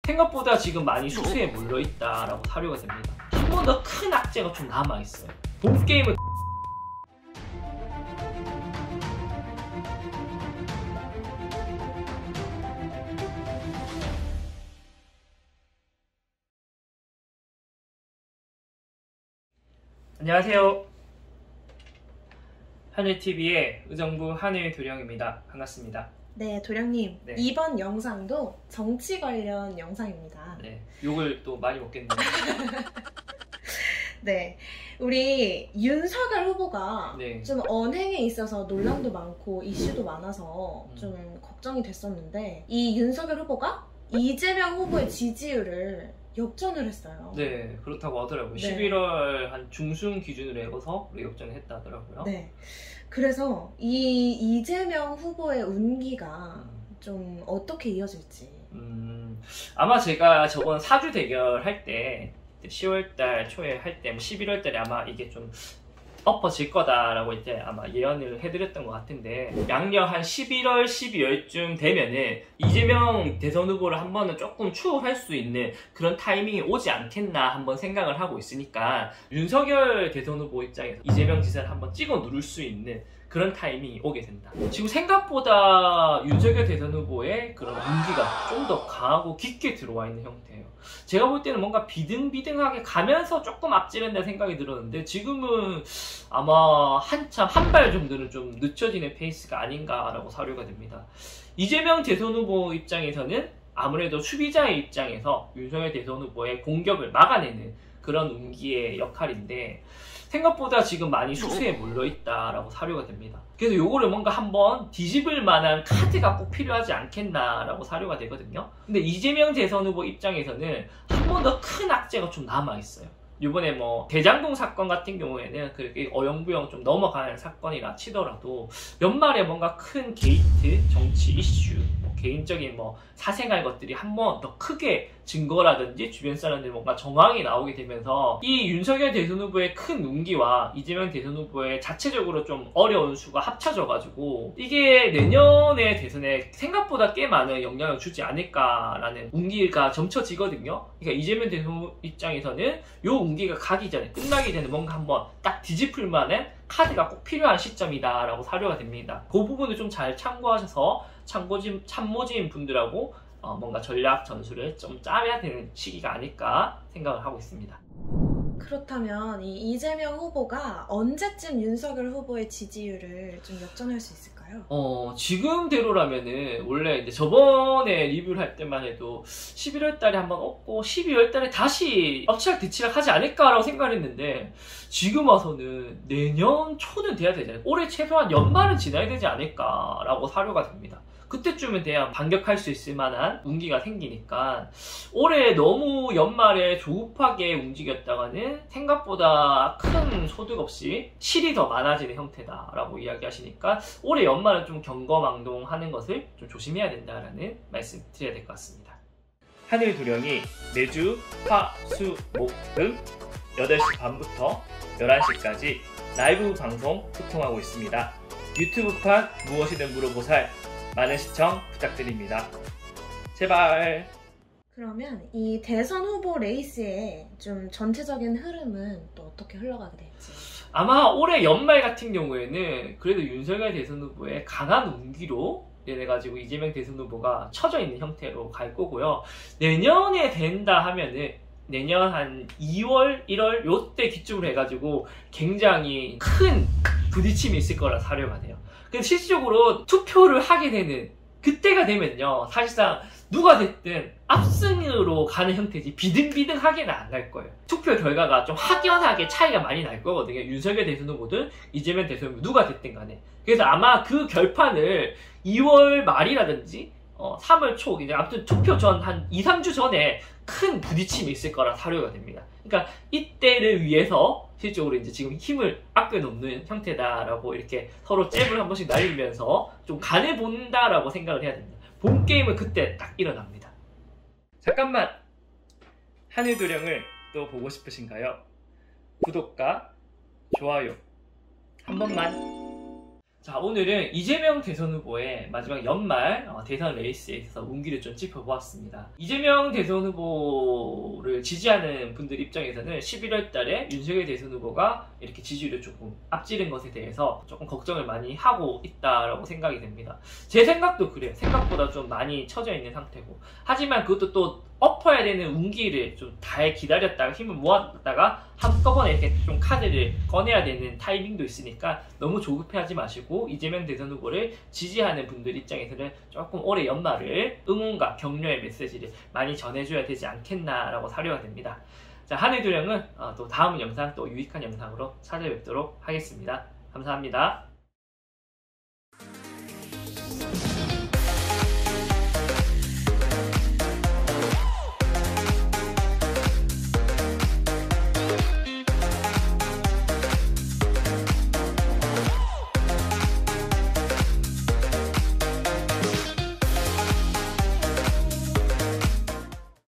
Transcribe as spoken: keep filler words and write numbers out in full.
생각보다 지금 많이 수세에 몰려있다라고 사료가 됩니다. 한 번 더 큰 악재가 좀 남아있어요. 본 게임은 안녕하세요. 하늘티비의 의정부 하늘도령입니다. 반갑습니다. 네, 도령님. 네. 이번 영상도 정치 관련 영상입니다. 네, 욕을 또 많이 먹겠네요. 네, 우리 윤석열 후보가 네. 좀 언행에 있어서 논란도 많고 이슈도 많아서 음. 좀 걱정이 됐었는데, 이 윤석열 후보가 이재명 후보의 지지율을 역전을 했어요. 네, 그렇다고 하더라고요. 네. 십일월 한 중순 기준으로 해서 역전을 했다 하더라고요. 네, 그래서 이 이재명 후보의 운기가 음. 좀 어떻게 이어질지. 음, 아마 제가 저번 사주 대결 할 때 시월달 초에 할 때 십일월달에 아마 이게 좀 엎어질 거다라고 이제 아마 예언을 해드렸던 것 같은데, 양력 한 십일월, 십이월쯤 되면은 이재명 대선 후보를 한 번은 조금 추월할 수 있는 그런 타이밍이 오지 않겠나 한번 생각을 하고 있으니까, 윤석열 대선 후보 입장에서 이재명 지사를 한번 찍어 누를 수 있는 그런 타이밍이 오게 된다. 지금 생각보다 윤석열 대선 후보의 그런 운기가 좀 더 강하고 깊게 들어와 있는 형태예요. 제가 볼 때는 뭔가 비등비등하게 가면서 조금 앞지른다 생각이 들었는데, 지금은 아마 한참 한 발 정도는 좀 늦춰지는 페이스가 아닌가라고 사료가 됩니다. 이재명 대선 후보 입장에서는 아무래도 수비자의 입장에서 윤석열 대선 후보의 공격을 막아내는 그런 운기의 역할인데, 생각보다 지금 많이 수세에 몰려있다라고 사료가 됩니다. 그래서 요거를 뭔가 한번 뒤집을 만한 카드가 꼭 필요하지 않겠나라고 사료가 되거든요. 근데 이재명 대선 후보 입장에서는 한 번 더 큰 악재가 좀 남아있어요. 이번에 뭐 대장동 사건 같은 경우에는 그렇게 어영부영 좀 넘어가는 사건이라 치더라도, 연말에 뭔가 큰 게이트, 정치 이슈, 뭐 개인적인 뭐 사생활 것들이 한 번 더 크게 증거라든지 주변 사람들 뭔가 정황이 나오게 되면서, 이 윤석열 대선 후보의 큰 운기와 이재명 대선 후보의 자체적으로 좀 어려운 수가 합쳐져가지고 이게 내년의 대선에 생각보다 꽤 많은 영향을 주지 않을까라는 운기가 점쳐지거든요. 그러니까 이재명 대선 입장에서는 요 운기가 가기 전에, 끝나기 전에 뭔가 한번 딱 뒤집을 만한 카드가 꼭 필요한 시점이다 라고 사료가 됩니다. 그 부분을 좀 잘 참고하셔서 참고진, 참모진 분들하고 어, 뭔가 전략 전술을 좀 짜야 되는 시기가 아닐까 생각을 하고 있습니다. 그렇다면 이 이재명 후보가 언제쯤 윤석열 후보의 지지율을 좀 역전할 수 있을까요? 어, 지금대로라면은 원래 이제 저번에 리뷰를 할 때만 해도 십일월 달에 한번 얻고 십이월 달에 다시 엎치락 뒤치락 하지 않을까라고 생각을 했는데, 지금 와서는 내년 초는 돼야 되잖아요. 올해 최소한 연말은 지나야 되지 않을까라고 사료가 됩니다. 그때쯤은 돼야 반격할 수 있을 만한 운기가 생기니까, 올해 너무 연말에 조급하게 움직였다가는 생각보다 큰 소득 없이 실이 더 많아지는 형태다라고 이야기하시니까, 올해 연말은 좀 경거망동하는 것을 좀 조심해야 된다라는 말씀 드려야 될 것 같습니다. 하늘도령이 매주 화, 수, 목, 금 여덟 시 반부터 열한 시까지 라이브 방송 소통하고 있습니다. 유튜브판 무엇이든 물어보살 많은 시청 부탁드립니다. 제발. 그러면 이 대선 후보 레이스의 좀 전체적인 흐름은 또 어떻게 흘러가게 될지. 아마 올해 연말 같은 경우에는 그래도 윤석열 대선 후보의 강한 운기로 이래가지고 이재명 대선 후보가 처져 있는 형태로 갈 거고요. 내년에 된다 하면은 내년 한 이월, 일월 요때 기점으로 해가지고 굉장히 큰 부딪힘이 있을 거라 사료가 돼요. 근데 실질적으로 투표를 하게 되는 그때가 되면요, 사실상 누가 됐든 압승으로 가는 형태지 비등비등하게는 안 갈 거예요. 투표 결과가 좀 확연하게 차이가 많이 날 거거든요. 윤석열 대선 후보든 이재명 대선 후보 누가 됐든 간에. 그래서 아마 그 결판을 이월 말이라든지 어, 삼월 초, 이제 아무튼 투표 전 한 이, 삼 주 전에 큰 부딪힘이 있을 거라 사료가 됩니다. 그러니까 이때를 위해서 실적으로 이제 지금 힘을 아껴놓는 형태다라고 이렇게 서로 잽을 한 번씩 날리면서 좀 간해본다라고 생각을 해야 됩니다. 본 게임은 그때 딱 일어납니다. 잠깐만! 하늘도령을 또 보고 싶으신가요? 구독과 좋아요 한 번만. 자, 오늘은 이재명 대선 후보의 마지막 연말 어, 대선 레이스에 있어서 운기를 좀 짚어보았습니다. 이재명 대선 후보를 지지하는 분들 입장에서는 십일월 달에 윤석열 대선 후보가 이렇게 지지율을 조금 앞지른 것에 대해서 조금 걱정을 많이 하고 있다라고 생각이 됩니다. 제 생각도 그래요. 생각보다 좀 많이 처져 있는 상태고. 하지만 그것도 또 엎어야 되는 운기를 좀 잘 기다렸다가 힘을 모았다가 한꺼번에 이렇게 좀 카드를 꺼내야 되는 타이밍도 있으니까 너무 조급해하지 마시고 이재명 대선 후보를 지지하는 분들 입장에서는 조금 올해 연말을 응원과 격려의 메시지를 많이 전해줘야 되지 않겠나라고 사료가 됩니다. 자, 한해도령은 또 다음 영상 또 유익한 영상으로 찾아뵙도록 하겠습니다. 감사합니다.